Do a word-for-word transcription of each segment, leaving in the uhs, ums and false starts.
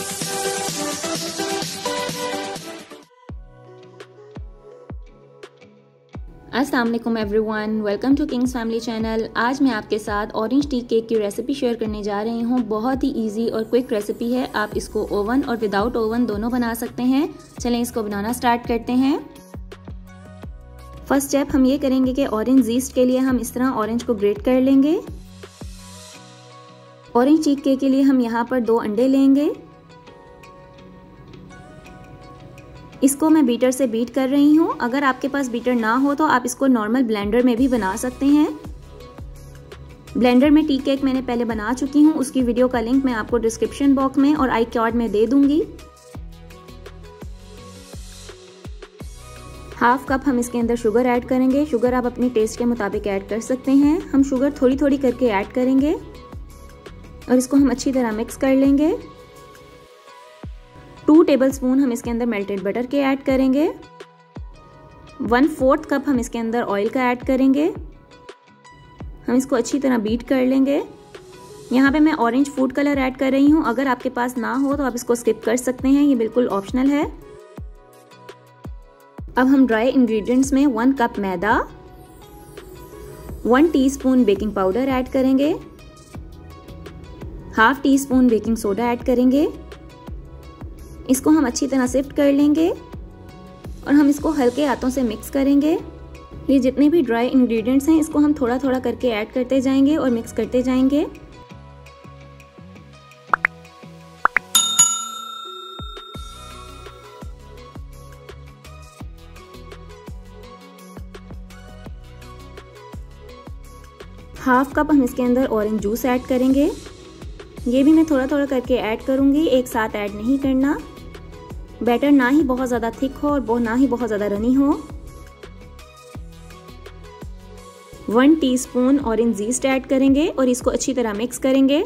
अस्सलाम वालेकुम everyone, welcome to kings family channel. आज मैं आपके साथ ऑरेंज टी केक की रेसिपी शेयर करने जा रही हूँ। बहुत ही इजी और क्विक रेसिपी है। आप इसको ओवन और विदाउट ओवन दोनों बना सकते हैं। चलें इसको बनाना स्टार्ट करते हैं। फर्स्ट स्टेप हम ये करेंगे कि ऑरेंज ईस्ट के लिए हम इस तरह ऑरेंज को ग्रेट कर लेंगे। ऑरेंज टी केक के लिए हम यहाँ पर दो अंडे लेंगे। इसको मैं बीटर से बीट कर रही हूँ। अगर आपके पास बीटर ना हो तो आप इसको नॉर्मल ब्लेंडर में भी बना सकते हैं। ब्लेंडर में टी केक मैंने पहले बना चुकी हूँ, उसकी वीडियो का लिंक मैं आपको डिस्क्रिप्शन बॉक्स में और आई कार्ड में दे दूंगी। हाफ कप हम इसके अंदर शुगर ऐड करेंगे। शुगर आप अपने टेस्ट के मुताबिक ऐड कर सकते हैं। हम शुगर थोड़ी थोड़ी करके ऐड करेंगे और इसको हम अच्छी तरह मिक्स कर लेंगे। टू टेबलस्पून हम इसके अंदर मेल्टेड बटर के ऐड करेंगे। वन फोर्थ कप हम इसके अंदर ऑयल का ऐड करेंगे। हम इसको अच्छी तरह बीट कर लेंगे। यहाँ पे मैं ऑरेंज फूड कलर ऐड कर रही हूँ। अगर आपके पास ना हो तो आप इसको स्किप कर सकते हैं, ये बिल्कुल ऑप्शनल है। अब हम ड्राई इंग्रेडिएंट्स में वन कप मैदा, one teaspoon baking powder add करेंगे, half teaspoon baking soda add करेंगे। इसको हम अच्छी तरह सिफ्ट कर लेंगे और हम इसको हल्के हाथों से मिक्स करेंगे। ये जितने भी ड्राई इंग्रेडिएंट्स हैं इसको हम थोड़ा थोड़ा करके ऐड करते जाएंगे और मिक्स करते जाएंगे। हाफ कप हम इसके अंदर ऑरेंज जूस ऐड करेंगे। ये भी मैं थोड़ा थोड़ा करके ऐड करूंगी, एक साथ ऐड नहीं करना। बैटर ना ही बहुत ज़्यादा थिक हो और ना ही बहुत ज़्यादा रनी हो। One teaspoon orange zest add करेंगे और इसको अच्छी तरह मिक्स करेंगे।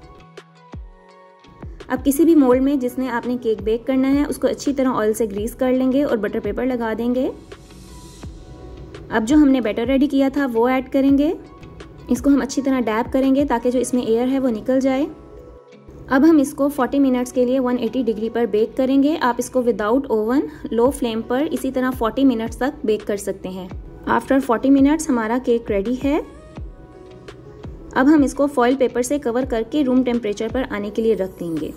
अब किसी भी मोल्ड में जिसमें आपने केक बेक करना है उसको अच्छी तरह ऑयल से ग्रीस कर लेंगे और बटर पेपर लगा देंगे। अब जो हमने बैटर रेडी किया था वो ऐड करेंगे। इसको हम अच्छी तरह डैब करेंगे ताकि जो इसमें एयर है वो निकल जाए। अब हम इसको चालीस मिनट्स के लिए एक सौ अस्सी डिग्री पर बेक करेंगे। आप इसको विदाउट ओवन लो फ्लेम पर इसी तरह चालीस मिनट्स तक बेक कर सकते हैं। आफ्टर चालीस मिनट्स हमारा केक रेडी है। अब हम इसको फॉइल पेपर से कवर करके रूम टेम्परेचर पर आने के लिए रख देंगे।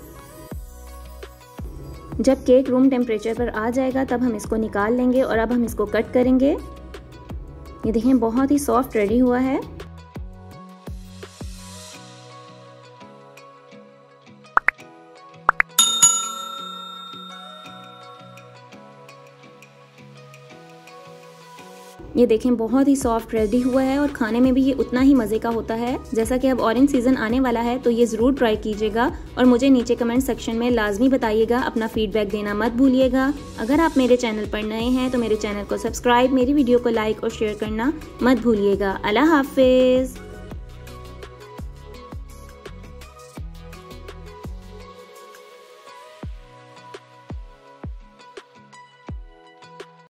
जब केक रूम टेम्परेचर पर आ जाएगा तब हम इसको निकाल लेंगे और अब हम इसको कट करेंगे। ये देखें बहुत ही सॉफ्ट रेडी हुआ है। ये देखें बहुत ही सॉफ्ट रेडी हुआ है और खाने में भी ये उतना ही मज़े का होता है। जैसा कि अब ऑरेंज सीज़न आने वाला है तो ये ज़रूर ट्राई कीजिएगा और मुझे नीचे कमेंट सेक्शन में लाजमी बताइएगा। अपना फीडबैक देना मत भूलिएगा। अगर आप मेरे चैनल पर नए हैं तो मेरे चैनल को सब्सक्राइब, मेरी वीडियो को लाइक और शेयर करना मत भूलिएगा। अल्लाह हाफिज़।